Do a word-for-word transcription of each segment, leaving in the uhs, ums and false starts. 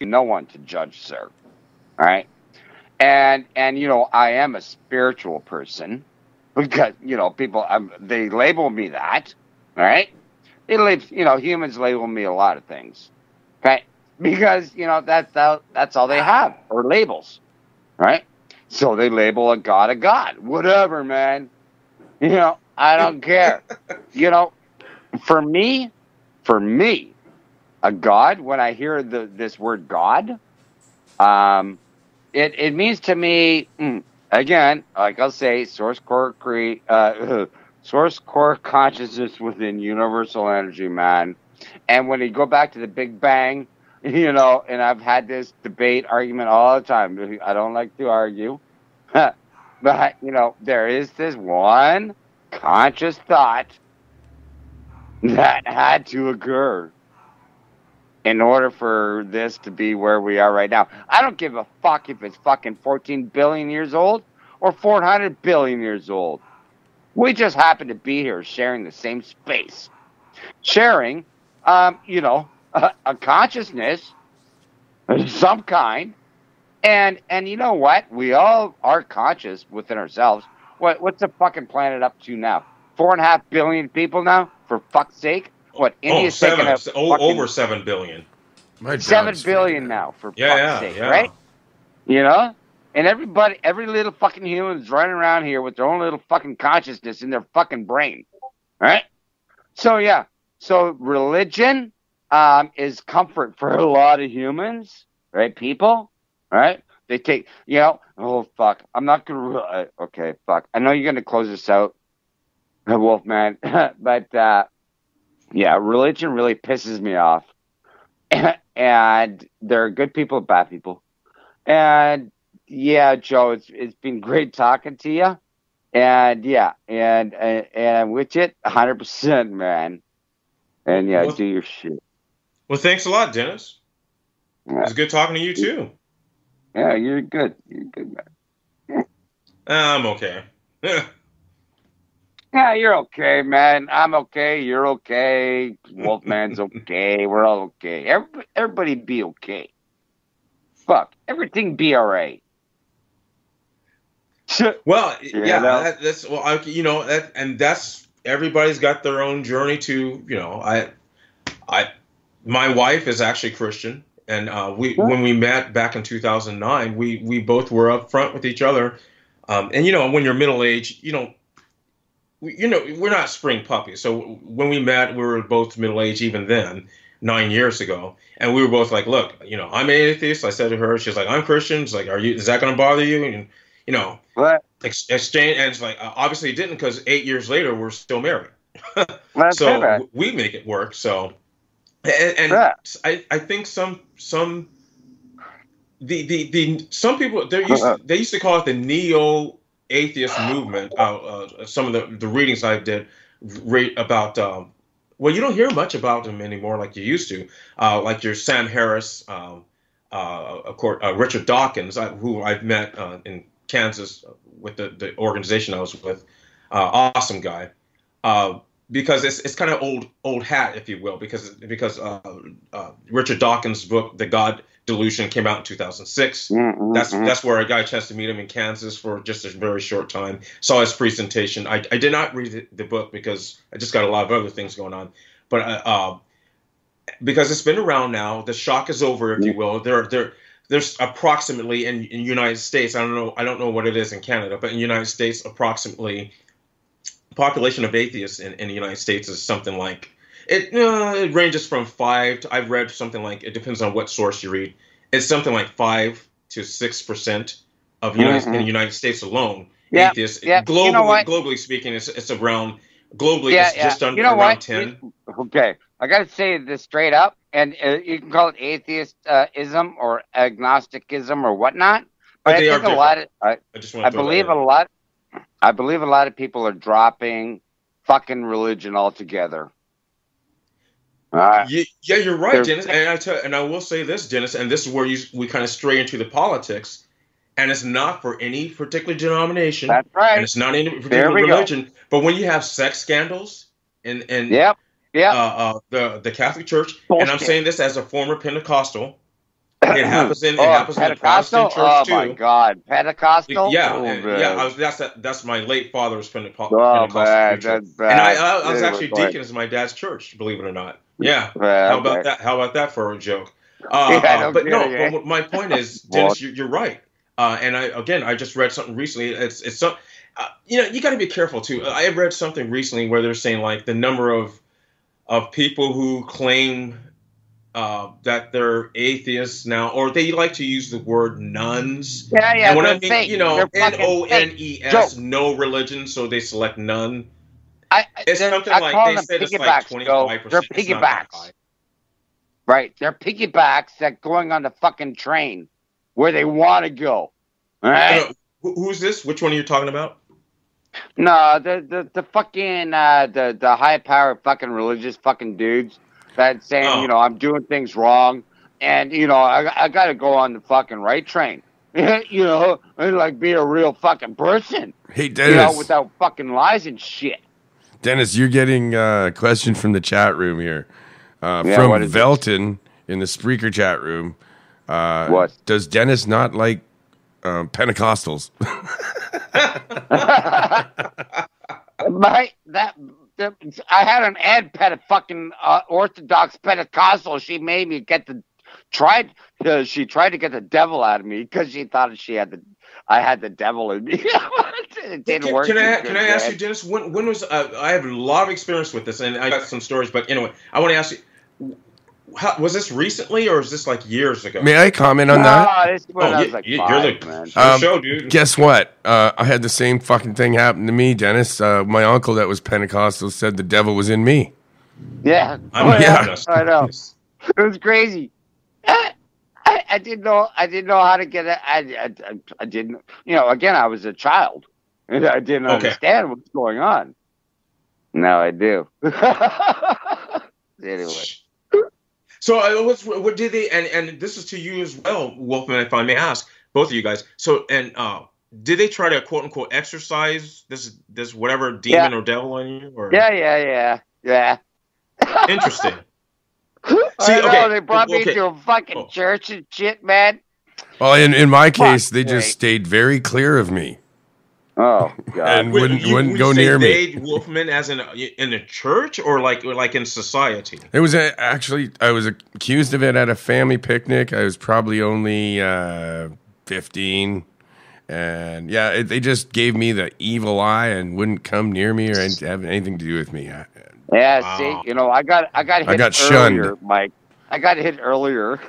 no one to judge, sir. All right. And, and, you know, I am a spiritual person because, you know, people, um, they label me that. All right. They label, you know, humans label me a lot of things. Okay. Because, you know, that, that, that's all they have, or labels. Right. So they label a God a God. Whatever, man. You know, I don't care. You know, for me, for me, a God, when I hear the this word God, um, it, it means to me, mm, again, like I'll say, source core cre- uh, source core consciousness within universal energy, man. And when you go back to the Big Bang, you know, and I've had this debate argument all the time. I don't like to argue. But, you know, there is this one conscious thought that had to occur in order for this to be where we are right now. I don't give a fuck if it's fucking fourteen billion years old or four hundred billion years old. We just happen to be here sharing the same space. Sharing, um, you know, a, a consciousness of some kind. And and you know what? We all are conscious within ourselves. What what's the fucking planet up to now? Four and a half billion people now? For fuck's sake! What India's oh, seven, taking a oh, over seven billion. My seven dad's billion freaking now for Yeah, fuck's yeah, sake, yeah. right? You know, and everybody, every little fucking human's running around here with their own little fucking consciousness in their fucking brain, right? So yeah, so religion um, is comfort for a lot of humans, right? People. Right? They take, you know, oh, fuck. I'm not going to, uh, okay, fuck. I know you're going to close this out, Wolfman, but, uh, yeah, religion really pisses me off. And there are good people and bad people. And, yeah, Joe, it's it's been great talking to you. And, yeah, and, and, and with it, one hundred percent, man. And, yeah, Well, do your shit. well, thanks a lot, Dennis. Yeah. It was good talking to you, too. Yeah, you're good. You're good, man. I'm okay. Yeah, you're okay, man. I'm okay. You're okay. Wolfman's okay. We're all okay. Everybody, everybody be okay. Fuck. Everything be all right. Well, You yeah, know? that, that's well, I, you know, that, and that's everybody's got their own journey to, you know, I, I, my wife is actually Christian, and uh, we Yeah. when we met back in two thousand nine, we we both were up front with each other, um, and you know, when you're middle aged, you know, we, you know, we're not spring puppies. So when we met, we were both middle aged even then, nine years ago, and we were both like, look, you know, I'm an atheist. I said to her, she's like, I'm Christian. She's like, are you? Is that going to bother you? And you know. What? Ex- exchange, and it's like uh, obviously it didn't, because eight years later we're still married. That's So fair. w- we make it work. So, and, and Yeah. I, I think some some the the, the some people they used to, they used to call it the neo atheist movement. Uh, uh, some of the the readings I did rate about. Um, well, you don't hear much about them anymore like you used to. Uh, like your Sam Harris, um, uh, of course, uh, Richard Dawkins, uh, who I've met uh, in Kansas with the, the organization I was with. Uh, awesome guy. Uh, because it's it's kind of old old hat, if you will, because because uh, uh, Richard Dawkins' book, The God Delusion, came out in two thousand six. Mm-hmm. That's that's where I got a chance to meet him in Kansas for just a very short time. Saw his presentation. I, I did not read the, the book because I just got a lot of other things going on. But uh, uh, because it's been around now, the shock is over, if you will. There there there's approximately in in United States, I don't know I don't know what it is in Canada, but in the United States, approximately population of atheists in, in the United States is something like it. Uh, it ranges from five. To, I've read something like, it depends on what source you read. It's something like five to six percent of United, Mm-hmm. in the United States alone. Yeah, Atheists yeah. globally. You know what? Globally speaking, it's it's around globally. Yeah, it's yeah. just under You know around what? ten. Okay, I got to say this straight up, and uh, you can call it atheism or agnosticism or whatnot. But, But I they are think a lot of different. I, I just want I to throw that believe in. a lot. I believe a lot of people are dropping fucking religion altogether. All right. Yeah, yeah, you're right, There's- Dennis. And I tell, and I will say this, Dennis, and this is where you we kind of stray into the politics, and it's not for any particular denomination, That's right. and it's not any There particular we go. religion. But when you have sex scandals in in Yep. Yep. uh, uh, the the Catholic Church, and I'm Bullshit. saying this as a former Pentecostal, It happens in it oh, happens in the Pentecostal? Protestant church Oh too. my God, Pentecostal? Yeah, Oh, and- man. yeah. I was, that's that's my late father's Penteco- Oh Pentecostal man, preacher, that's and I bad. I, I was Anyway, actually go ahead. deacon in my dad's church. Believe it or not. Yeah. Yeah, How about okay. that? How about that for a joke? Uh, Yeah, uh, no but no. kidding, eh? But my point is, Well, Dennis, you're, you're right. Uh, and I again, I just read something recently. It's it's some, uh, you know, you got to be careful too. I read something recently where they're saying like the number of of people who claim uh, that they're atheists now, or they like to use the word nuns. yeah, yeah, And when I they're mean, fake. you know, They're N fucking O N E S, fake. no religion, so they select none. I, It's they're- something I like call they them said it's like piggybacks, twenty Joe. five They're percent. It's not that high. piggybacks. Right. They're piggybacks that going on the fucking train where they want to go. All right. Uh, who- who's this? Which one are you talking about? No, the the, the fucking uh, the the high powered fucking religious fucking dudes that saying, Oh. you know, I'm doing things wrong, and you know, I I got to go on the fucking right train, you know, and like be a real fucking person, Hey, you Dennis. know, without fucking lies and shit. Dennis, you're getting uh, a question from the chat room here. Uh, Yeah, from what is it? Velton in the Spreaker chat room. Uh, What? Does Dennis not like um, Pentecostals? My that. the- I had an ad pet a fucking uh, Orthodox Pentecostal. She made me get the tried. Uh, she tried to get the devil out of me because she thought she had the. I had the devil in me. It didn't Can, work. can I too can good, I ask man. you, Dennis? When when was uh, I have a lot of experience with this, and I got some stories. But anyway, I want to ask you: how, was this recently, or is this like years ago? May I comment on that? Ah, this is when I Oh, was like you, five, you're the, man. you're the Um, show, dude. Guess what? Uh, I had the same fucking thing happen to me, Dennis. Uh, my uncle that was Pentecostal said the devil was in me. Yeah, I'm oh, not yeah, honest. I know. It was crazy. I, I, I didn't know. I didn't know how to get it. I, I, I, I didn't. You know, again, I was a child, and I didn't Okay. understand what's going on. Now I do. Anyway, So, uh, what's, what did they? And and this is to you as well, Wolfman, if I may ask, both of you guys. So, and uh, did they try to quote unquote exorcise this this whatever demon or devil on you? Or yeah, yeah, yeah, yeah. interesting. I See, know, okay, they brought me okay. to a fucking Oh. church and shit, man. Well, in, in my case, they Fuck, just right. stayed very clear of me. Oh God. And wouldn't you- wouldn't you go say near me. they, Wolfman, as in a, in a church or like or like in society? It was a, actually I was accused of it at a family picnic. I was probably only uh, fifteen, and yeah, it, they just gave me the evil eye and wouldn't come near me or any- have anything to do with me. I, Yeah, Wow. see, you know, I got, I got hit I got shunned. earlier, Mike. I got hit earlier.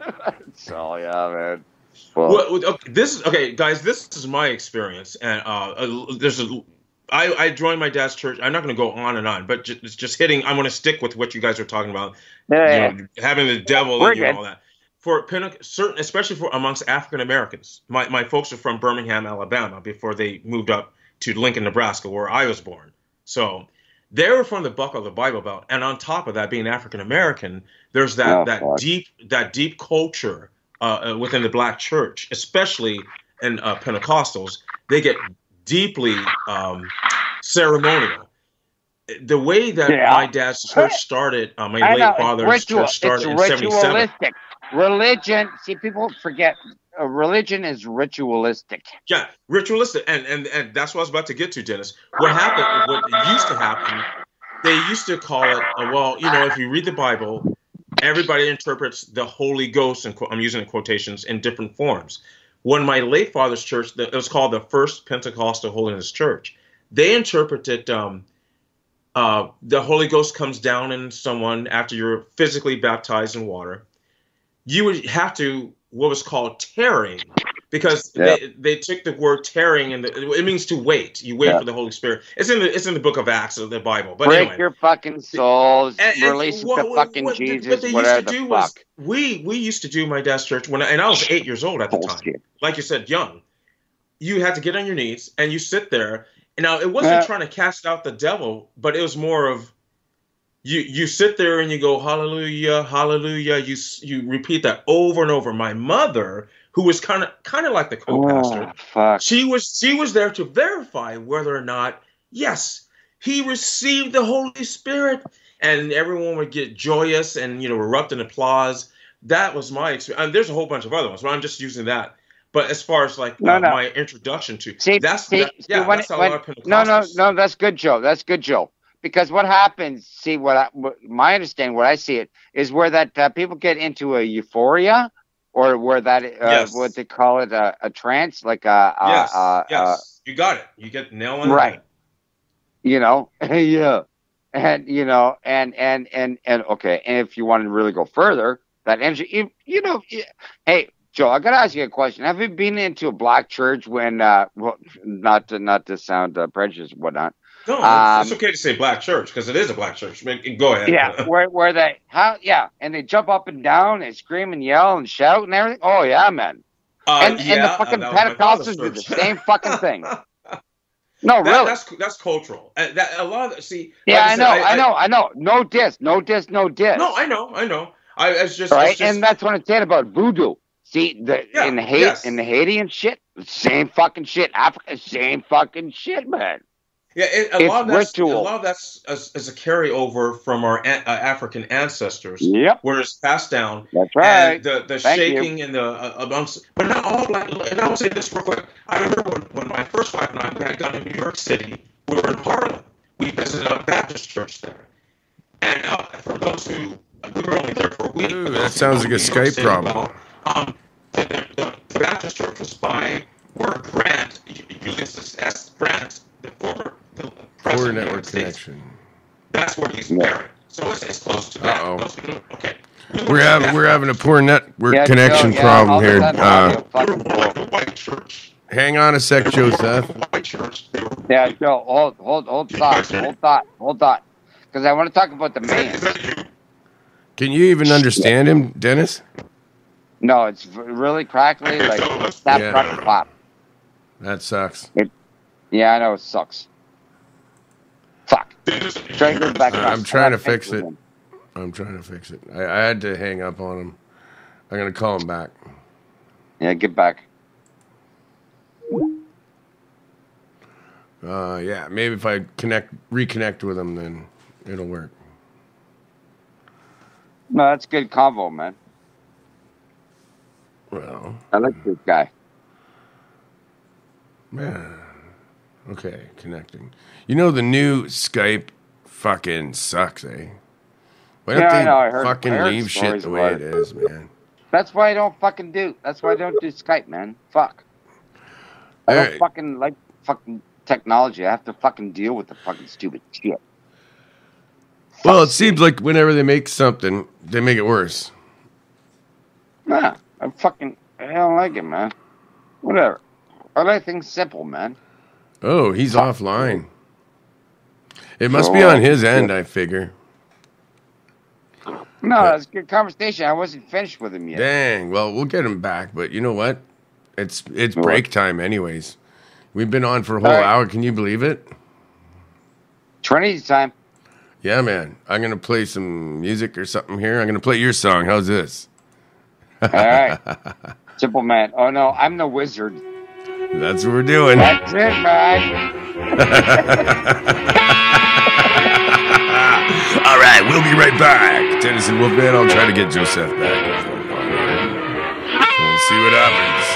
So yeah, man. Well, Well, okay, this is okay, guys. This is my experience, and uh, uh, there's a. I, I joined my dad's church. I'm not going to go on and on, but just, just hitting. I'm going to stick with what you guys are talking about. yeah, You know, having the devil We're in you and good. all that. For Pente- certain, especially for amongst African Americans. My my folks are from Birmingham, Alabama, before they moved up to Lincoln, Nebraska, where I was born. So they were from the buck of the Bible Belt, and on top of that, being African American, there's that Oh, that fuck. deep that deep culture uh, uh, within the black church, especially in uh, Pentecostals. They get deeply um, ceremonial. The way that Yeah. my dad's church started, uh, my I late know, it's father's ritual. church started in It's seventy-seven. ritualistic. Religion. See, people forget. Uh, religion is ritualistic. Yeah, ritualistic, and, and and that's what I was about to get to, Dennis. What happened? What used to happen? They used to call it. Uh, well, you know, if you read the Bible, everybody interprets the Holy Ghost, and I'm using in quotations, in different forms. When my late father's church, it was called the First Pentecostal Holiness Church. They interpreted um, uh, the Holy Ghost comes down in someone after you're physically baptized in water. You would have to what was called tearing, because Yeah. they, they took the word tearing and it means to wait. You wait Yeah. for the Holy Spirit. It's in the it's in the book of Acts of the Bible. But Break anyway, your fucking souls. and, and release what, the what- fucking what, Jesus. What they Whatever used to the do fuck. was we we used to do my dad's church when I, and I was eight years old at the time. Bullshit. Like you said, young. You had to get on your knees and you sit there. And now it wasn't Yeah. trying to cast out the devil, but it was more of you you sit there and you go hallelujah, hallelujah. You s- you repeat that over and over. My mother, who was kind of kind of like the co-pastor, Oh, fuck. she was she was there to verify whether or not, yes, he received the Holy Spirit, and everyone would get joyous and you know erupt in applause. that was my experience. And there's a whole bunch of other ones, but I'm just using that. But as far as like No, uh, no. my introduction to See, that's see, that, see, yeah, when that's it- how when- a lot of Pentecostals. No, no, no. That's good, Joe. That's good, Joe. Because what happens? See, what, I, what my understanding, what I see it is where that uh, people get into a euphoria, or where that uh, Yes. what they call it a, a trance, like a, a, Yes, a, yes, you got it. You get the nail on a the right. head. You know, yeah, and you know, and and and and okay, and if you want to really go further, that energy, you, you know, you- hey, Joe, I gotta ask you a question. Have you been into a black church when, uh, well, not to not to sound uh, prejudiced, and whatnot? No, Um, it's, it's okay to say black church because it is a black church. Make- Go ahead. Yeah, where where they how yeah, and they jump up and down and scream and yell and shout and everything. Oh yeah, man. Uh, and, and yeah, the fucking uh, that was my father's Pentecostals do the church. same fucking thing. No, That- really. That's that's cultural. Uh, that a lot of see. Yeah, like I said, know, I, know, I know. No diss, no diss, no diss. No, I know, I know. I it's just, right, it's just and that's what I'm saying about voodoo. See, the Yeah, in Haiti, yes. in the Haiti and shit, same fucking shit. Africa, same fucking shit, man. yeah. It, a it's lot of that's a ritual. lot of that's as, as a carryover from our an, uh, African ancestors, Yep, where it's passed down. that's right. And the, the Thank you. shaking and the uh, amongst, but not all black. And I will say this real quick. I remember when, when my first wife and I had gone to New York City. We were in Harlem. We visited a Baptist church there. And uh, for those who we were only there for a week. Ooh, but that those who sounds know like a New York Skype City problem. well, um, the, the, the Baptist church was by Warren Grant, Ulysses S. Grant, the former the Poor president of the network United States. connection. That's where he's Yeah. buried. So it's, it's close to that. Uh-oh. Those who know- Okay. We're having we're having a poor network Yeah, connection Joe, yeah, problem all of a here. sudden, Uh, audio They were fucking more like cool. a white church. hang on a sec, Joseph. White church. They were Yeah, Joe, hold, hold, hold thought, hold thought, hold thought, because I want to talk about the Is that- man. is that you? Can you even understand him, Dennis? No, it's v- really crackly, like snap, Yeah. crackle, pop. That sucks. Yeah, I know it sucks. Fuck. Try to get back. Uh, on. I'm trying I to gotta fix with it. him. I'm trying to fix it. I, I had to hang up on him. I'm gonna call him back. Yeah, get back. Uh, yeah, maybe if I connect, reconnect with him, then it'll work. No, that's good combo, man. Well, I like this guy. man. Okay, connecting. You know the new Skype fucking sucks, eh? Why don't Yeah, I they know, I heard- fucking I heard leave shit stories the way about it it. is, man? That's why I don't fucking do. That's why I don't do Skype, man. Fuck. I don't Alright. fucking like fucking technology. I have to fucking deal with the fucking stupid shit. Well, it seems like whenever they make something, they make it worse. Nah, I fucking I don't like it, man. Whatever. I like things simple, man. Oh, he's offline. It must be Oh, on his end, I figure. No, that's a good conversation. I wasn't finished with him yet. Dang. Well, we'll get him back, but you know what? It's it's What? break time, anyways. We've been on for a whole All right. hour. Can you believe it? Trinity time. Yeah, man. I'm gonna play some music or something here. I'm gonna play your song. How's this? All right. Simple man. Oh no, I'm the wizard. That's what we're doing. That's it, man. All right, we'll be right back. Tennyson Wolfman, I'll try to get Joseph back. We'll see what happens.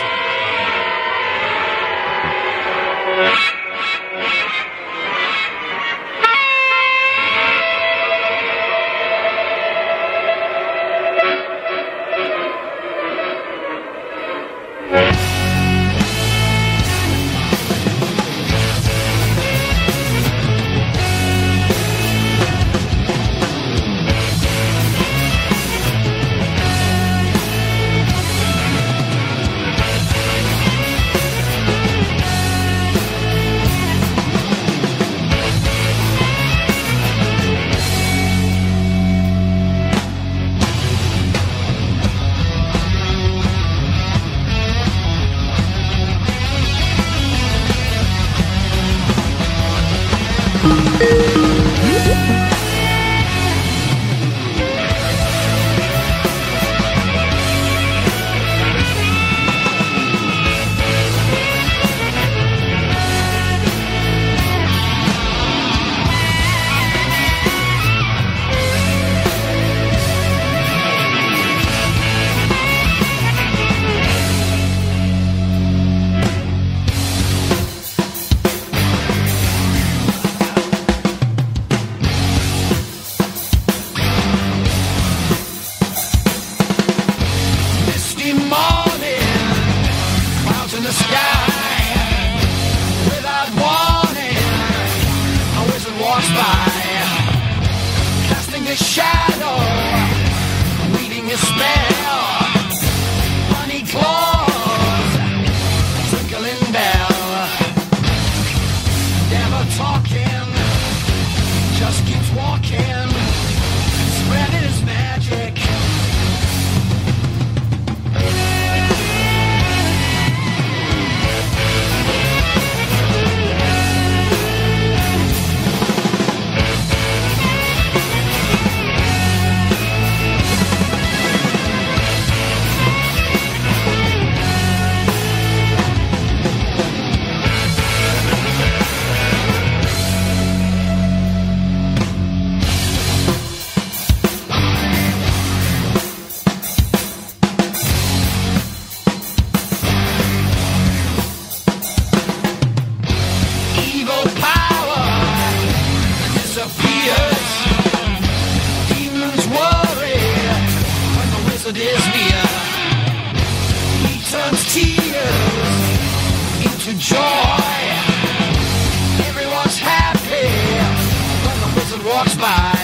turns tears into joy. Everyone's happy when the wizard walks by.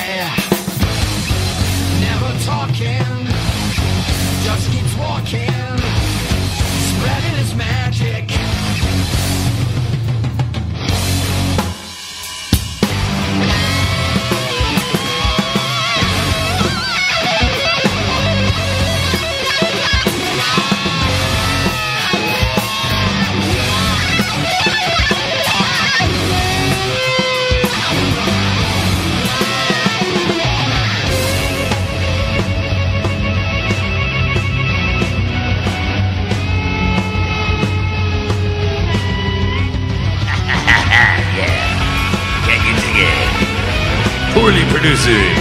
Never talking, just keeps walking, spreading his magic. Poorly producing.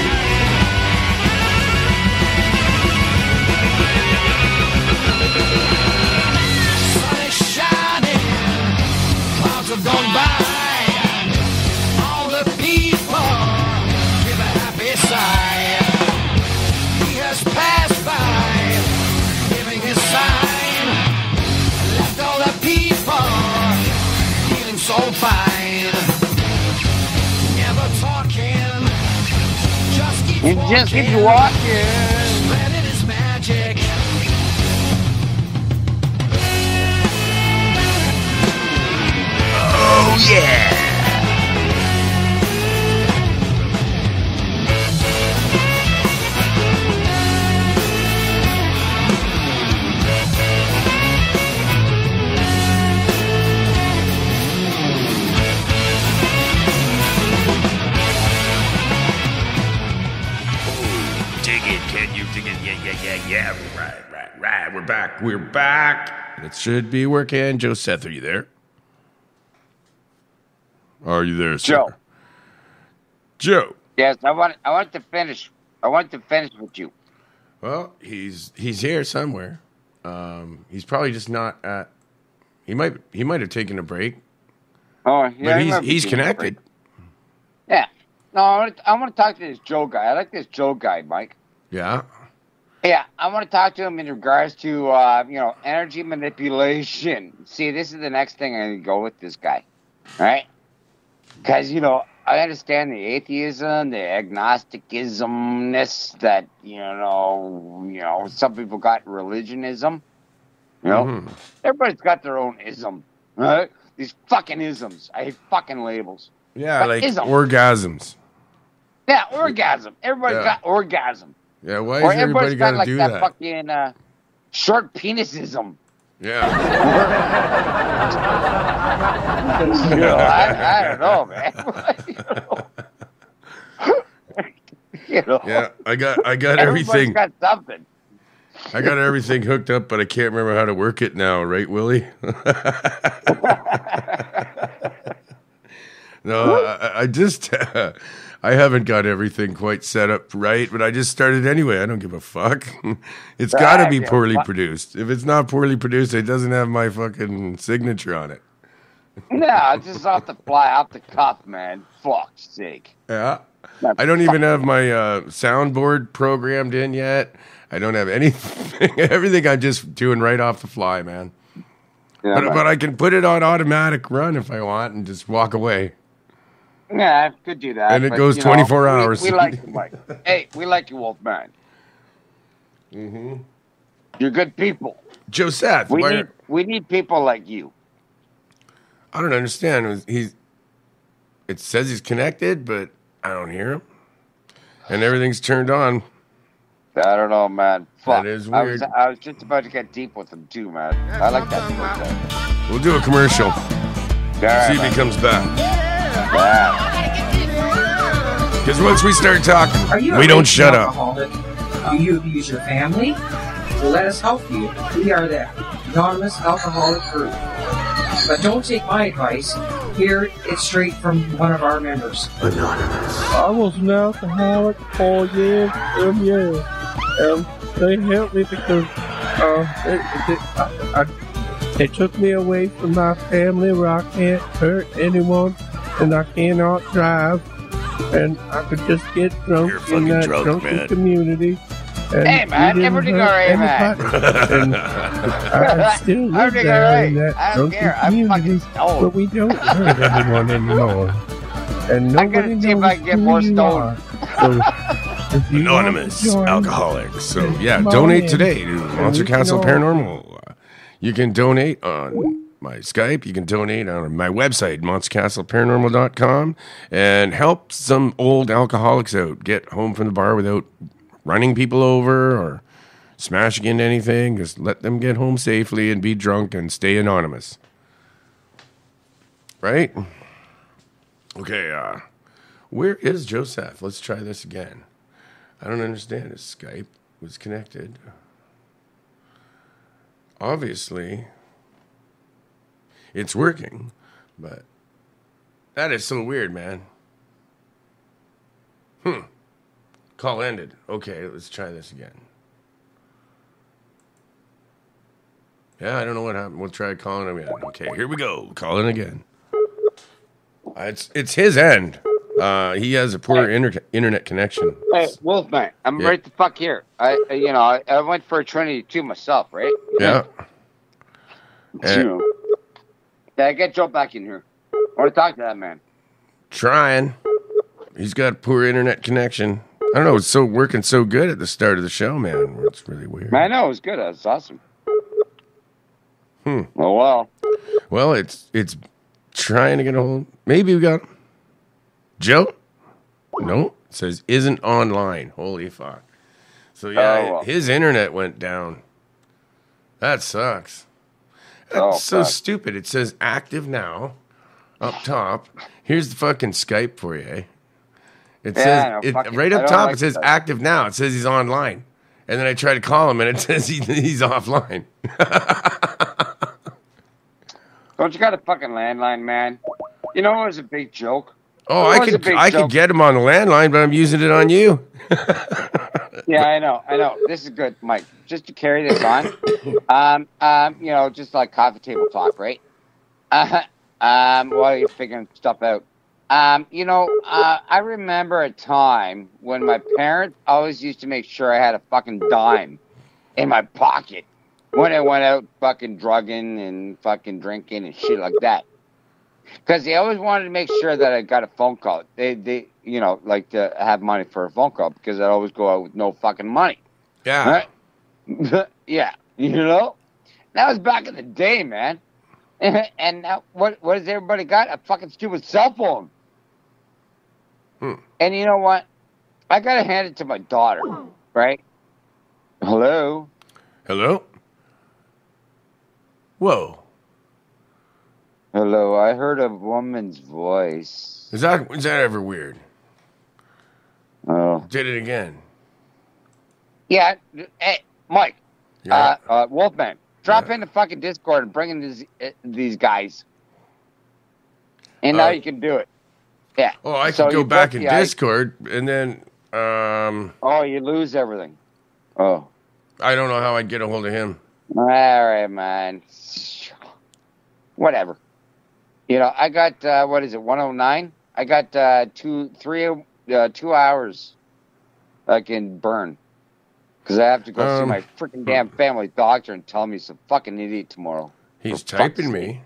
Sun is shining, clouds have gone by. All the people give a happy sigh. He has passed by, giving his sign. Left all the people feeling so fine. Never talking, just keep It walking. just keeps walking. Spreading his magic. Oh yeah. Dig it, can you dig it? Yeah, yeah, yeah, yeah. Right, right, right. We're back. We're back. It should be working. Joe Seth, are you there? Are you there, sir? Joe. Joe. Yes, I want. I want to finish. I want to finish with you. Well, he's he's here somewhere. Um, he's probably just not at. He might he might have taken a break, Oh, yeah. but I he's remember he's being connected. Yeah. No, I want, to, I want to talk to this Joe guy. I like this Joe guy, Mike. Yeah. Yeah, I want to talk to him in regards to, uh, you know, energy manipulation. See, this is the next thing I'm going to go with this guy, right? Because, you know, I understand the atheism, the agnosticismness that, you know, you know, some people got religionism. You know, Mhm. everybody's got their own ism, right? These fucking isms. I hate fucking labels. Yeah, But like ism. orgasms. Yeah, orgasm. Everybody's Yeah. got orgasm. Yeah, why Or is everybody's everybody got got to like do that, that? fucking uh, short penisism. Yeah. You know, I, I don't know, man. you know, Yeah, I got I got everybody's everything. got something. I got everything hooked up, but I can't remember how to work it now, right, Willie? No, I, I just I haven't got everything quite set up right, but I just started anyway. I don't give a fuck. It's got to Ah, be yeah, poorly fuck. produced. If it's not poorly produced, it doesn't have my fucking signature on it. No, it's just off the fly, off the cuff, man. Fuck's sake. Yeah. I don't even have my uh, soundboard programmed in yet. I don't have anything. Everything I'm just doing right off the fly, man. Yeah, But, man. but I can put it on automatic run if I want and just walk away. Yeah, I could do that. And it but, goes you know, twenty-four we- hours. We, like you, Mike. Hey, we like you, Wolfman. Mm-hmm. You're good people. Joseph, We why need we need people like you. I don't understand. He's. It says he's connected, but I don't hear him. And everything's turned on. I don't know, man. Fuck. That is I was, weird. I was just about to get deep with him too, man. I like that. That. We'll do a commercial. Yeah, See if man. he comes back. Yeah. Because once we start talking, Are you a we don't raging shut up. alcoholic? Do you abuse your family? Well, let us help you. We are the Anonymous Alcoholic Group. But don't take my advice. Hear it straight from one of our members. I was an alcoholic for years and years, and they helped me because uh, it, it, I, I, they took me away from my family where I can't hurt anyone and I cannot drive, and I could just get drunk You're in fucking that drunk, drunken man. community. And Hey, man, we didn't everything hurt all right, man. anybody. And I still I'm live doing there alright. in that I don't drunken care. I'm community, fucking stoned. but we don't hurt anyone anymore. And I nobody gotta see if knows I can get who more you stoned. are. So, if you want Anonymous to join, alcoholics. So yeah, come on donate in. today to Monster we can Castle all- Paranormal. Uh, You can donate on my Skype. You can donate on my website, monster castle paranormal dot com, and help some old alcoholics out get home from the bar without running people over or smashing into anything. Just let them get home safely and be drunk and stay anonymous. Right? Okay, uh, where is Joseph? Let's try this again. I don't understand. His Skype was connected. Obviously, it's working, but that is so weird, man. Hmm. Call ended. Okay, let's try this again. Yeah, I don't know what happened. We'll try calling him again. Okay, here we go. Calling again. Uh, it's it's his end. Uh, he has a poor inter- internet connection. Hey, Wolfman, I'm Yeah. right the fuck here. I, I- you know, I, I went for a Trinity too myself, right? Yeah. You And know. Yeah, get Joe back in here. I want to talk to that man. trying. He's got poor internet connection. I don't know. It's so working so good at the start of the show, man. It's really weird. I know, it was good. That's awesome. Hmm. Oh, well. Well, it's it's trying to get a hold. Maybe we got him. Joe? No. It says isn't online. Holy fuck. So yeah, Oh, well. his internet went down. That sucks. That's Oh, so fuck. stupid. It says active now up top. Here's the fucking Skype for you. Eh? It Yeah, I says know, it, fuck it. right I up don't top. like it says Skype. active now. It says he's online, and then I try to call him, and it says he, he's offline. Don't you got a fucking landline, man? You know, it was a big joke. Oh, It I was a could big I joke. could get him on the landline, but I'm using it on you. Yeah, I know, I know. This is good, Mike. Just to carry this on, um, um, you know, just like coffee table talk, right? Uh, um, while you're figuring stuff out. Um, you know, uh, I remember a time when my parents always used to make sure I had a fucking dime in my pocket when I went out fucking drugging and fucking drinking and shit like that. Because they always wanted to make sure that I got a phone call. They, they, you know, like to have money for a phone call because I'd always go out with no fucking money. Yeah. Right? Yeah, you know? That was back in the day, man. And now, what, what has everybody got? A fucking stupid cell phone. Hmm. And you know what? I gotta hand it to my daughter, right? Hello? Hello? Whoa. Hello, I heard a woman's voice. Is that is that ever weird? Oh. Did it again. Yeah, hey, Mike, Yeah. uh, uh, Wolfman, drop Yeah. in the fucking Discord and bring in these, uh, these guys. And now Uh, you can do it. Yeah. oh, I So can go you back both- in yeah, I- Discord and then um Oh, you lose everything. Oh. I don't know how I'd get a hold of him. All right, man. Whatever. You know, I got, uh, what is it, one oh nine? I got uh, two, three, uh, two hours I can burn. Because I have to go see Um, my freaking damn family doctor and tell me he's a fucking idiot tomorrow. He's For typing fuck's me.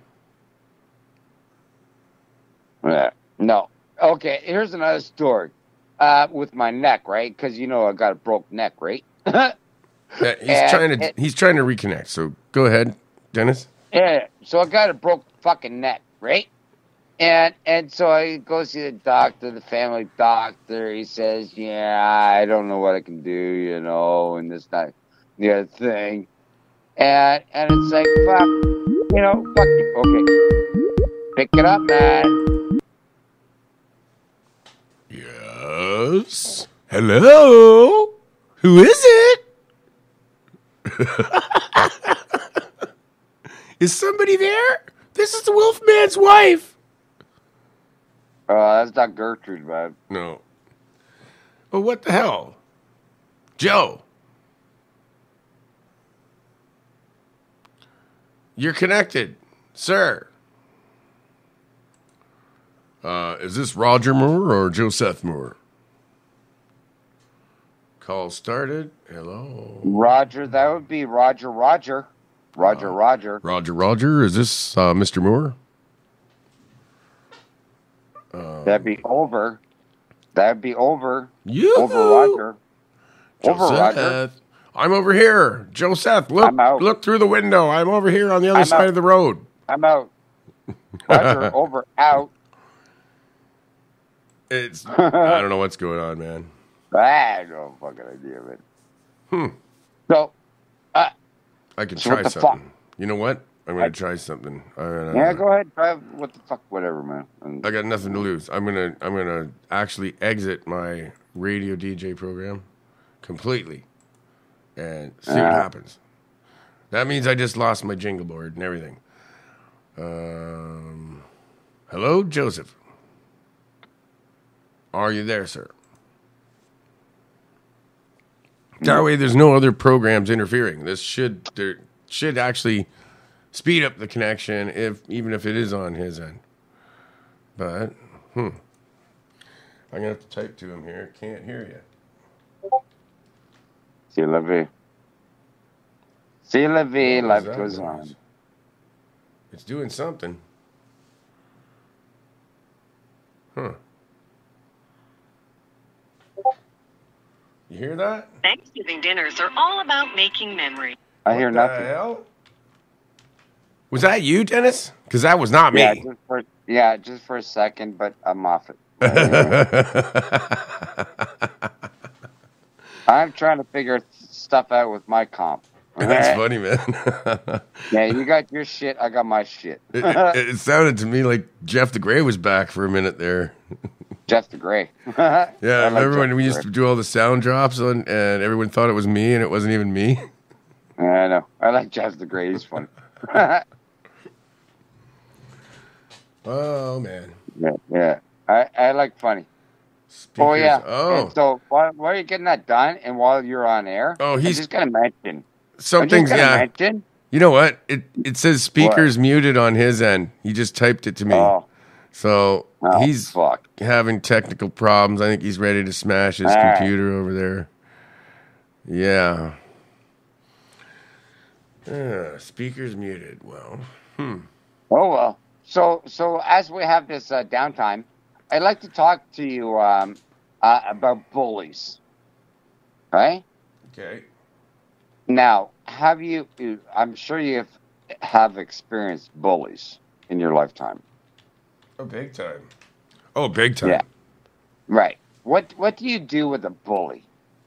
Yeah. No. Okay, here's another story. Uh, with my neck, right? Because, you know, I got a broke neck, right? Yeah, he's And trying to it- he's trying to reconnect. So go ahead, Dennis. Yeah, so I got a broke fucking neck, right? And and so I go see the doctor, the family doctor. He says, "Yeah, I don't know what I can do, you know, and this not the other thing." And and it's like, fuck, you know, fuck you. Okay, pick it up, man. Yes. Hello. Who is it? Is somebody there? This is the Wolfman's wife. Uh, that's not Gertrude, man. No. Well, what the hell? Joe. You're connected, sir. Uh, is this Roger Moore or Joseph Moore? Call started. Hello. Roger, that would be Roger. Roger. Roger, Uh, Roger. Roger, Roger. Is this uh, Mister Moore? That'd be over. That'd be over. You Over Roger. Over Roger. Joseph. I'm over here. Joseph, look I'm out. look through the window. I'm over here on the other I'm side out. of the road. I'm out. Roger, over, out. It's I don't know what's going on, man. I have no fucking idea of it. Hmm. So, uh, I can So try what the something. fuck? You know what? I'm gonna I- try something. I'm gonna, yeah, go ahead. Try what the fuck, whatever, man. And I got nothing to lose. I'm gonna I'm gonna actually exit my radio D J program completely and see what Yeah. happens. That means I just lost my jingle board and everything. Um, hello, Joseph. Are you there, sir? That way, there's no other programs interfering. This should there should actually speed up the connection, if even if it is on his end. But hmm, I'm gonna have to type to him here. Can't hear you. see la vie. See la vie. What Life was that goes noise? on. It's doing something. Huh. You hear that? Thanksgiving dinners are all about making memories. I hear What the nothing. hell? Was that you, Dennis? Because that was not me. Yeah, just for yeah, just for a second, but I'm off it. I'm trying to figure stuff out with my comp. That's Alright? funny, man. Yeah, you got your shit, I got my shit. it, it, it sounded to me like Jeff the Grey was back for a minute there. Jeff the Grey. Yeah, I like remember when Jeff we the used Grey. to do all the sound drops on, and everyone thought it was me, and it wasn't even me. I know. I like Jeff the Grey. He's funny. Oh man. yeah, yeah. I, I like funny. Speakers. Oh yeah. Oh, And so while, while you're getting that done, and while you're on air, Oh, I'm he's- just gonna mention. some I'm just things. gonna Yeah. mention. You know what? It it says speakers muted on his end. He just typed it to me. Oh, So oh, he's fuck. having technical problems. I think he's ready to smash his All right. computer over there. Yeah. Uh, speakers muted. Well, hmm. Oh well. So so as we have this uh, downtime, I'd like to talk to you um, uh, about bullies. Right Okay. now, have you? you- I'm sure you have, have experienced bullies in your lifetime. Oh, big time. Oh, big time. Yeah. Right. What What do you do with a bully?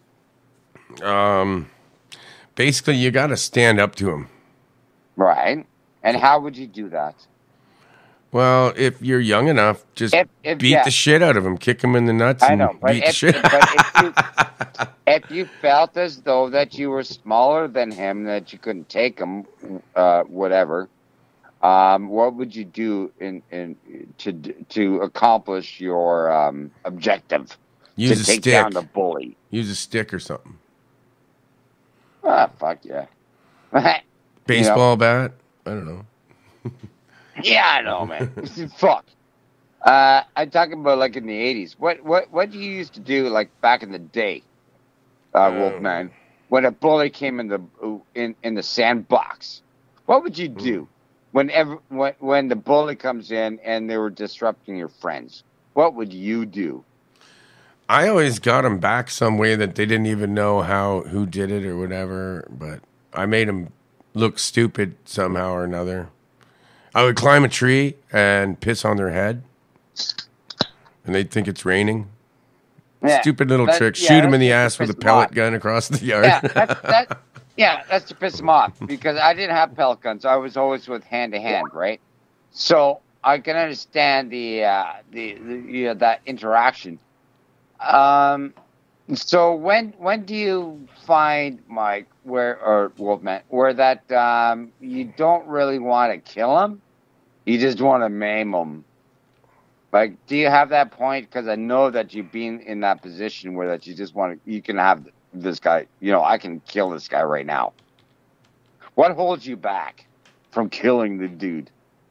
Um, basically, you got to stand up to him. Right. And how would you do that? Well, if you're young enough, just If- if- beat yeah. the shit out of him, kick him in the nuts, I and know, but beat the if, shit. but if you if you felt as though that you were smaller than him, that you couldn't take him, uh, whatever, um, what would you do in, in to to accomplish your um, objective? Use to a take stick. down the bully. Use a stick or something. Ah, fuck yeah. Baseball bat. I don't know. Yeah, I know, man. Fuck. Uh, I'm talking about like in the eighties. What what what do you used to do like back in the day, uh, Oh. Wolfman? When a bully came in the in in the sandbox, what would you do? Whenever when when the bully comes in and they were disrupting your friends, what would you do? I always got them back some way that they didn't even know how who did it or whatever. But I made them look stupid somehow or another. I would climb a tree and piss on their head, and they'd think it's raining. Yeah, Stupid little that- trick. yeah, Shoot them in that's the just to ass with a piss 'em pellet off. gun across the yard. Yeah, that's, that, yeah, that's to piss them off because I didn't have pellet guns. I was always with hand to hand, right? So I can understand the uh, the, the you know, that interaction. Um, so when when do you find Mike where or Wolfman where that um, you don't really want to kill him, you just want to maim him? Like, do you have that point? Because I know that you've been in that position where that you just want to, you can have this guy, you know, I can kill this guy right now. What holds you back from killing the dude?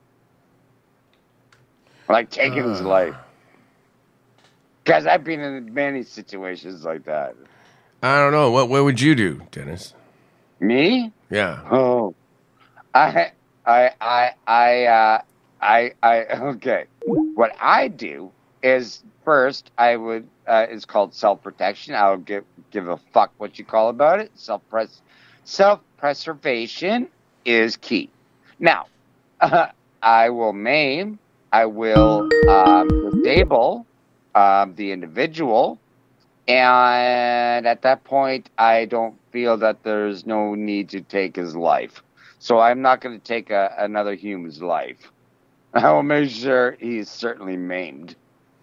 Like taking his Uh. life? Because I've been in many situations like that. I don't know. What what would you do, Dennis? Me? Yeah. Oh, I, I, I, I, uh, I, I, okay. What I do is first I would, uh, it's called self-protection. I would give, give a fuck what you call about it. Self-pres, self-preservation is key. Now, uh, I will maim, I will, um, disable, um, the individual. And at that point, I don't feel that there's no need to take his life. So I'm not going to take a, another human's life. I will make sure he's certainly maimed.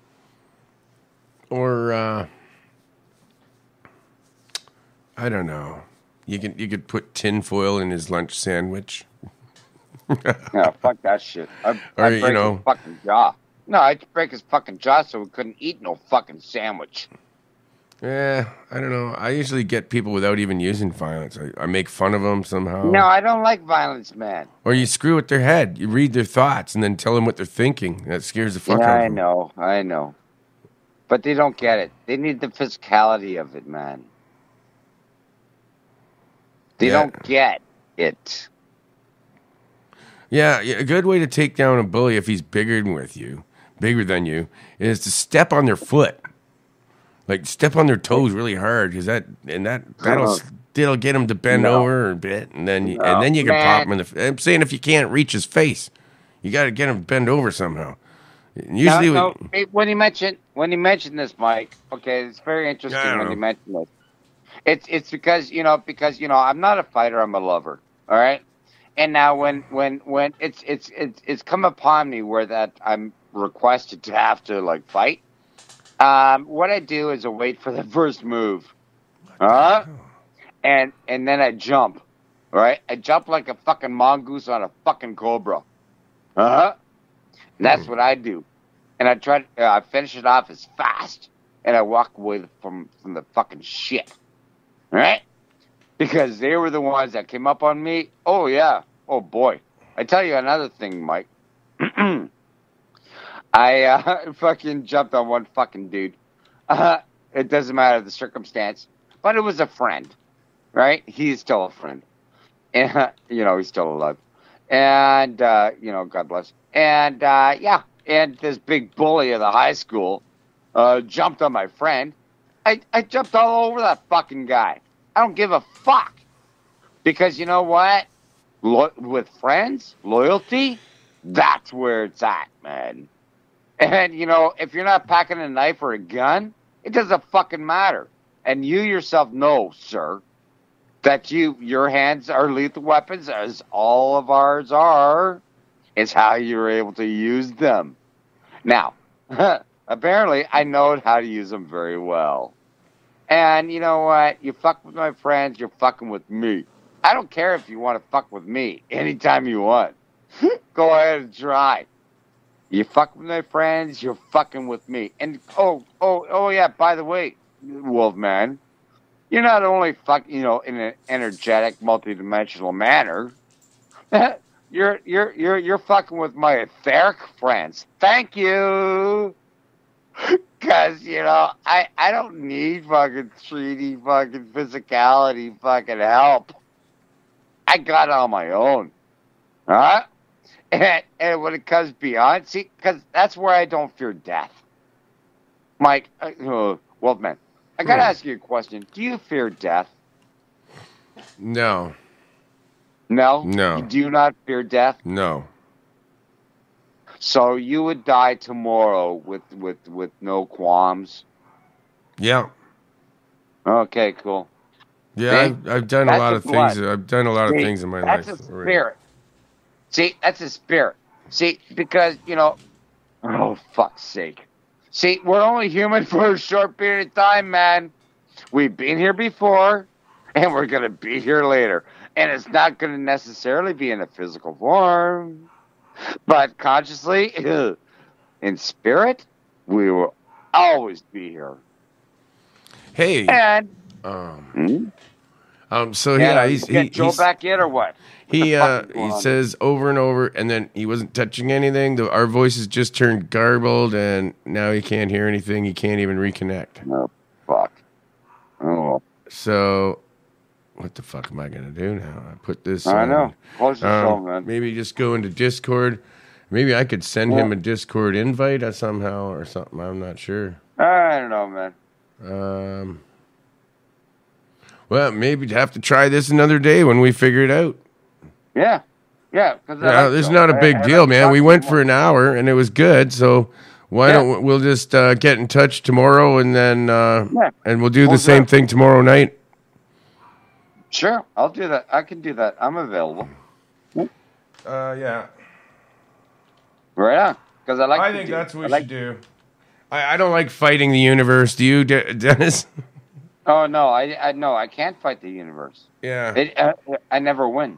Or uh, I don't know. You could you could put tinfoil in his lunch sandwich. No, fuck that shit. I'd, Or, I'd you break know- his fucking jaw. No, I'd break his fucking jaw so he couldn't eat no fucking sandwich. Yeah, I don't know. I usually get people without even using violence. I, I make fun of them somehow. No, I don't like violence, man. Or you screw with their head. You read their thoughts and then tell them what they're thinking. That scares the fuck Yeah, out of I them. know, I know. But they don't get it. They need the physicality of it, man. They Yeah. don't get it. Yeah, yeah, a good way to take down a bully if he's bigger than with you, bigger than you, is to step on their foot. Like step on their toes really hard, because that and that that'll that'll get him to bend No. over a bit, and then you, No, and then you can man. pop him in the. I'm saying if you can't reach his face, you got to get him to bend over somehow. Usually, no, we- no, hey, when you mentioned when you mentioned this, Mike, okay, it's very interesting I don't when know. you mentioned it. It's it's because you know because you know I'm not a fighter, I'm a lover, all right. And now when when when it's it's it's it's come upon me where that I'm requested to have to like fight. Um, what I do is I wait for the first move, uh, and and then I jump, right? I jump like a fucking mongoose on a fucking cobra, uh huh. That's what I do, and I try. To, uh, I finish it off as fast, and I walk away from from the fucking shit, right? Because they were the ones that came up on me. Oh yeah. Oh boy. I tell you another thing, Mike. I uh, fucking jumped on one fucking dude. Uh, it doesn't matter the circumstance, but it was a friend, right? He's still a friend, and uh, you know he's still alive, and uh, you know God bless. And uh, yeah, and this big bully of the high school uh, jumped on my friend. I I jumped all over that fucking guy. I don't give a fuck because you know what? Lo- with friends, loyalty, that's where it's at, man. And, you know, if you're not packing a knife or a gun, it doesn't fucking matter. And you yourself know, sir, that you your hands are lethal weapons, as all of ours are. It's how you're able to use them. Now, apparently, I know how to use them very well. And you know what? You fuck with my friends, you're fucking with me. I don't care if you want to fuck with me anytime you want. Go ahead and try. You fuck with my friends, you're fucking with me. And oh, oh, oh yeah, by the way, Wolfman, you're not only fuck, you know, in an energetic, multidimensional manner, you're you're you're you're fucking with my etheric friends. Thank you. Cause, you know, I, I don't need fucking three D fucking physicality fucking help. I got it on my own. Huh? And, and when it comes beyond, see, because that's where I don't fear death. Mike, uh, uh, Wolfman, I got to Hmm. ask you a question. Do you fear death? no, No? No. You do not fear death? no. So you would die tomorrow with, with, with no qualms? Yeah, Okay, cool. yeah. See? I've, I've done a That's lot the of things. blood. I've done a lot of See, things in my that's life. a already. spirit. See, that's a spirit. See, because, you know, oh, fuck's sake. See, we're only human for a short period of time, man. We've been here before, and we're going to be here later. And it's not going to necessarily be in a physical form, but consciously, in spirit, we will always be here. Hey, And, um, hmm? um. So yeah, yeah, you he's get he, Joe he's, back yet or what? What he the uh fuck is going he on? says over and over, and then he wasn't touching anything. The, our voices just turned garbled, and now he can't hear anything. He can't even reconnect. Oh, fuck. Oh, So what the fuck am I gonna do now? I put this. I on, know. Close the um, show, man. Maybe just go into Discord. Maybe I could send Yeah. him a Discord invite or somehow or something. I'm not sure. I don't know, man. Um. Well, maybe have to try this another day when we figure it out. Yeah. Yeah. Cause I Yeah, like this is Joe. not a I- big I deal, like man. We talking went to for him. an hour and it was good. So why Yeah. don't we, we'll just uh, get in touch tomorrow and then uh, Yeah. and we'll do We'll the same do it. thing tomorrow night. Sure, I'll do that. I can do that. I'm available. Uh, yeah. Right on. Because I like. I to think do- that's what I we like- should do. I, I don't like fighting the universe. Do you, De- Dennis? Oh no, I I no, I can't fight the universe. Yeah. It, uh, I never win.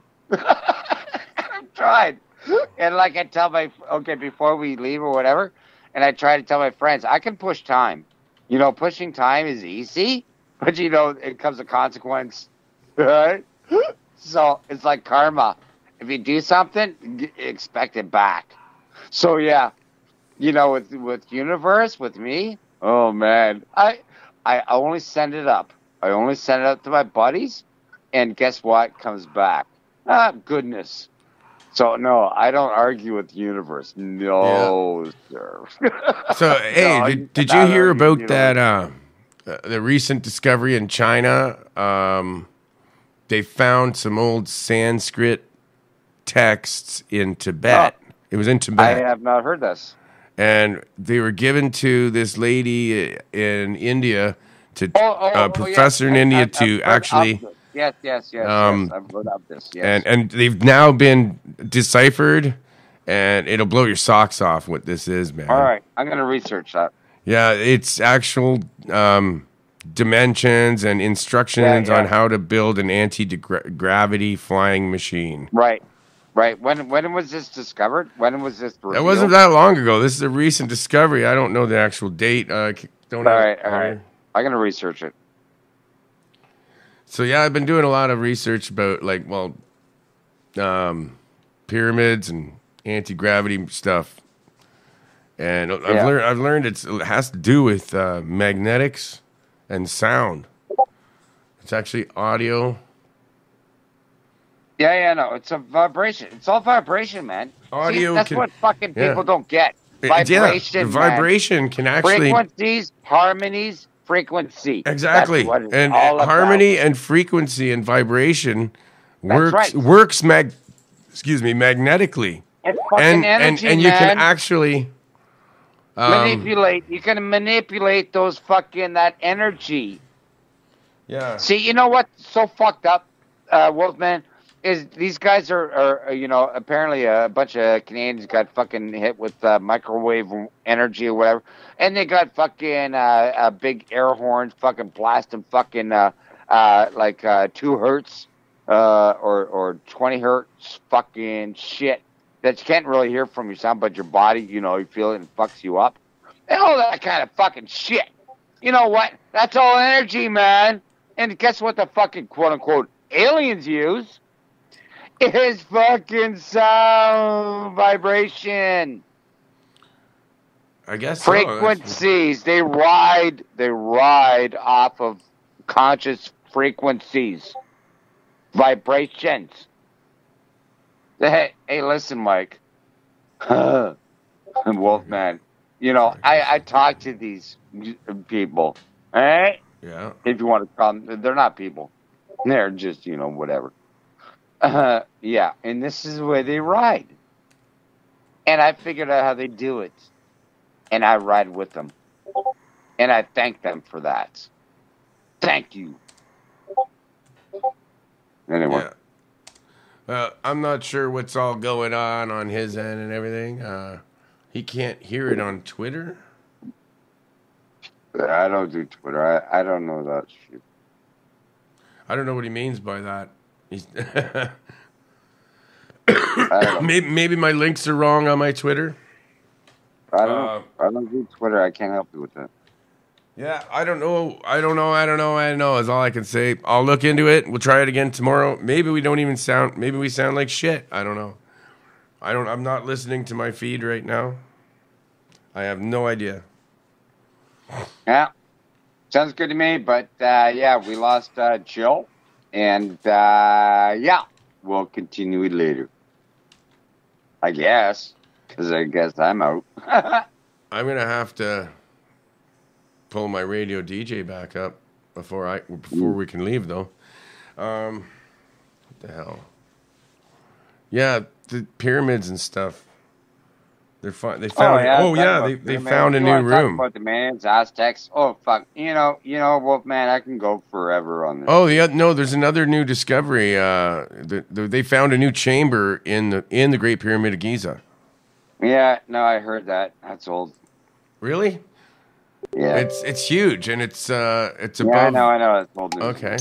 I've tried, and like I tell my okay before we leave or whatever, and I try to tell my friends I can push time. You know, pushing time is easy, but you know it comes a consequence, right? So it's like karma. If you do something, g- expect it back. So yeah, you know, with with universe, with me, oh man, I I only send it up. I only send it up to my buddies, and guess what comes back? Ah, goodness. So no, I don't argue with the universe. No, sir. So, hey, No, did, did you not hear argue with about the that? universe. Uh, uh, the recent discovery in China. Um, they found some old Sanskrit texts in Tibet. It was in I Tibet. have not heard this. And they were given to this lady in India, to Oh, oh, a oh, professor yes. in I- India I've- to I've heard actually, of this. Yes, yes, yes, um, yes. I've heard of this. Yes. and and they've now been deciphered, and it'll blow your socks off what this is, man. All right, I'm gonna research that. Yeah, it's actual um, dimensions and instructions Yeah, yeah. on how to build an anti-gravity flying machine. Right, right. When when was this discovered? When was this? That Revealed? wasn't that long ago. This is a recent discovery. I don't know the actual date. Uh, c- don't All have right, it all right. here. I'm gonna research it. So yeah, I've been doing a lot of research about like well, um, pyramids and anti gravity stuff, and I've Yeah. learned I've learned it's, it has to do with uh, magnetics and sound. It's actually audio. Yeah, yeah, no, it's a vibration. It's all vibration, man. Audio See, that's can- what fucking yeah. people don't get. It- Vibration, yeah, the man. vibration can actually Frequencies, harmonies, frequency. exactly, That's what it's and all uh, about. harmony and frequency and vibration works right. works mag. Excuse me, magnetically, It's fucking and energy, and and you man. can actually um, manipulate. You can manipulate those fucking that energy. yeah. See, you know what's so fucked up, uh, Wolfman, is these guys are, are, are, you know, apparently a bunch of Canadians got fucking hit with uh, microwave energy or whatever, and they got fucking uh, uh, big air horns, fucking blasting fucking uh, uh, like uh, two hertz uh, or or twenty hertz fucking shit that you can't really hear from your sound, but your body, you know, you feel it and fucks you up, and all that kind of fucking shit. You know what? That's all energy, man. And guess what the fucking quote unquote aliens use? Is fucking sound vibration. I guess so. That's- Frequencies. They ride they ride off of conscious frequencies. Vibrations. Hey, hey listen, Mike. Wolfman. You know, I, I talk to these people. All right? Yeah. If you want to call them, they're not people. They're just, you know, whatever. Uh, yeah, and this is the way they ride. And I figured out how they do it. And I ride with them. And I thank them for that. Thank you. Anyway. Yeah. Well, I'm not sure what's all going on on his end and everything. Uh, he can't hear it on Twitter. I don't do Twitter. I, I don't know that shit. I don't know what he means by that. He's I don't know. maybe, maybe my links are wrong on my Twitter. I don't Uh, know. I don't do Twitter. I can't help you with that. Yeah, I don't know. I don't know. I don't know. I don't know is all I can say. I'll look into it. We'll try it again tomorrow. Maybe we don't even sound. Maybe we sound like shit. I don't know. I don't. I'm not listening to my feed right now. I have no idea. Yeah. Sounds good to me. But, uh, yeah, we lost uh, Jill. and uh, yeah, we'll continue it later. I guess, because I guess I'm out. I'm gonna have to pull my radio D J back up before I before we can leave, though. Um, what the hell? Yeah, the pyramids and stuff. They're fun. They found. oh yeah, Oh, yeah they, they found a new room. About the Mayans, Aztecs. Oh fuck, you know, you know, Wolfman, I can go forever on this. Oh yeah, no. There's another new discovery. Uh, the, the, they found a new chamber in the in the Great Pyramid of Giza. Yeah, no, I heard that. That's old. Really? Yeah, It's it's huge and it's uh it's yeah, above. I know, I know. It's old news. Okay.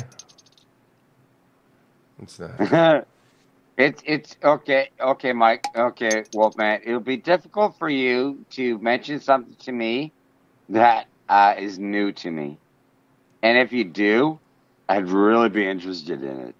What's that? It's it's okay, okay, Mike. Okay, Wolfman. It'll be difficult for you to mention something to me that uh, is new to me, and if you do, I'd really be interested in it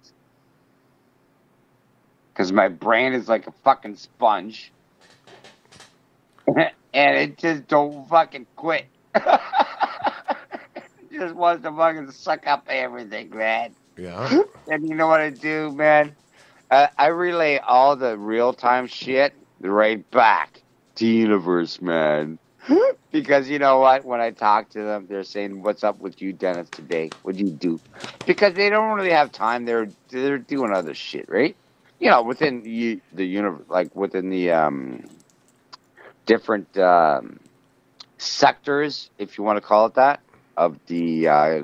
because my brain is like a fucking sponge, and it just don't fucking quit. It just wants to fucking suck up everything, man. Yeah. And you know what I do, man? Uh, I relay all the real-time shit right back to Universe, man. Because you know what? When I talk to them, they're saying, "What's up with you, Dennis, today? What'd you do?" Because they don't really have time. They're they're doing other shit, right? You know, within the, the universe, like within the um, different um, sectors, if you want to call it that, of the uh,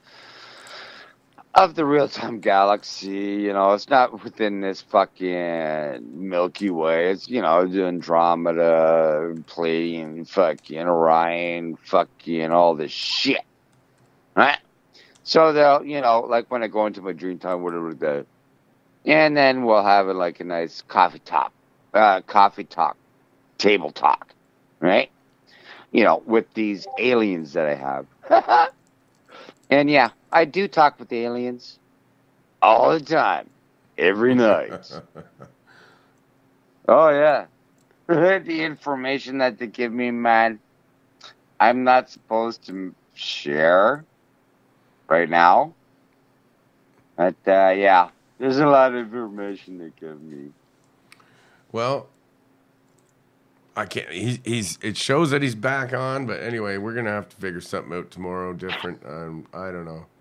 of the real-time galaxy. You know, it's not within this fucking Milky Way. It's, you know, Andromeda, Pleiadian, fucking Orion, fucking all this shit, right? So they'll, you know, like when I go into my dream time, whatever the, and then we'll have it like a nice coffee talk, uh, coffee talk, table talk, right? You know, with these aliens that I have. And yeah, I do talk with the aliens all the time, every night. Oh, yeah. The information that they give me, man, I'm not supposed to share right now. But, uh, yeah, there's a lot of information they give me. Well, I can't. He's. He's. It shows that he's back on, but anyway, we're gonna have to figure something out tomorrow. Different. Um, I don't know.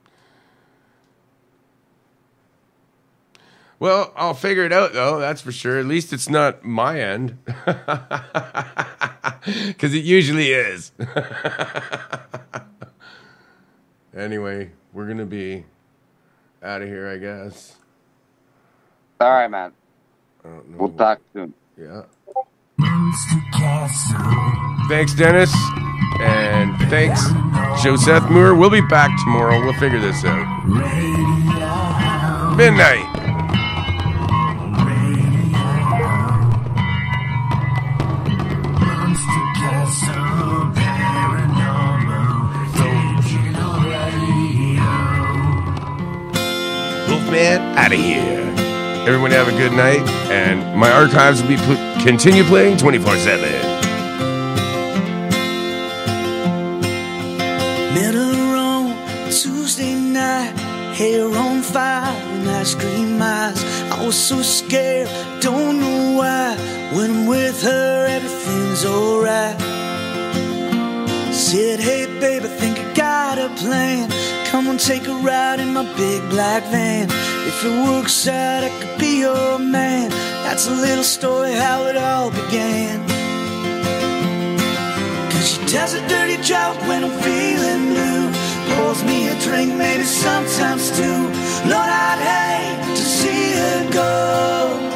Well, I'll figure it out though. That's for sure. At least it's not my end, because it usually is. Anyway, we're gonna be out of here, I guess. All right, man. I don't know. We'll talk soon. Yeah. Thanks, Dennis. And thanks, Joseph Moore. We'll be back tomorrow. We'll figure this out. Midnight. Wolfman, out of here. Everyone have a good night, and my archives will be pl- continue playing twenty-four seven. Met her on Tuesday night, hair on fire and ice cream eyes. I was so scared, don't know why. When I'm with her, everything's alright. Said, hey babe, I think I got a plan. Come on, take a ride in my big black van. If it works out, I could be your man. That's a little story how it all began. Cause she does a dirty job when I'm feeling blue. Pours me a drink, maybe sometimes two. Lord, I'd hate to see her go.